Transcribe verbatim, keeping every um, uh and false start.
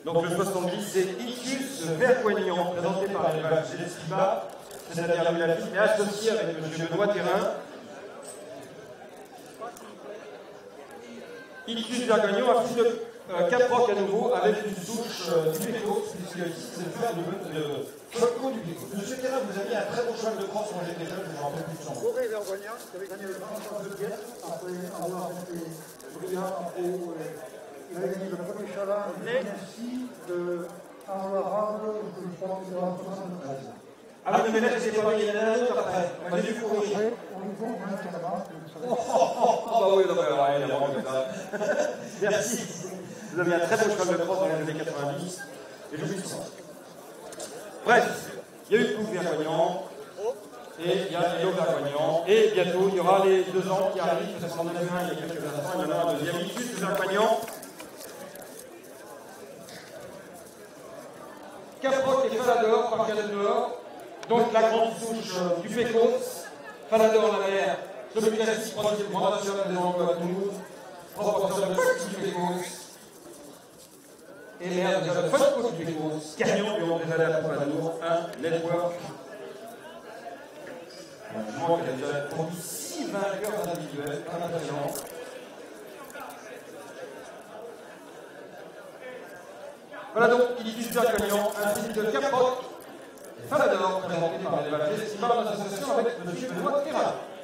Donc le soixante-dix, c'est Ictus vergoignant, présenté par l'élevage Gélesquiba, c'est-à-dire la fille, mais associé avec M. Benoît Thérin. Ictus vergoignant, un fils de euh, caproc à nouveau, avec une souche euh, du Pécos, puisque ici c'est le frère de, de Choco du Pécos. Monsieur Thérin, vous avez un très bon cheval de crosse, moi j'étais jeune, je me rappelle plus de son nom. Auré vergoignant, qui avait gagné le grand champ de Bienne, après avoir été brillant en haut. Il a gagné le premier challenge ici de Arles, je crois que c'est en soixante-treize. Ah oui, mais là, c'est pas il y en a un autre après. On va dû courir. On lui faut maintenant. Oh, bah oui, non, mais alors, il y a vraiment que ça. Merci. Vous avez un très beau cheval de crosse dans les années quatre-vingt-dix. Et j'oublie ça. Bref, il y a eu le coup vergoignant. Et il y a Hello vergoignant. Et bientôt, il y aura les deux ans qui arrivent. Parce qu'on en a vu un il y a quelques instants. Il y en aura un deuxième. Ictus vergoignant. Caproc et Falador par Calador. Donc la grande souche euh, du Pécos, Falador la mère, celui classique, troisième grand national des Anglo à Toulouse, proporteur de petit du Pécos, et mère déjà de Falco du Pécos, Cagnon lui ont déjà allé à Pompadour, un network. Je vois qu'elle a déjà produit six vainqueurs individuels, impressionnant. Voilà donc, Ictus vergoignant, un fils de Caproc. Falador, présenté par l'élevage Gélesquiba en association avec M. Benoît Thérin.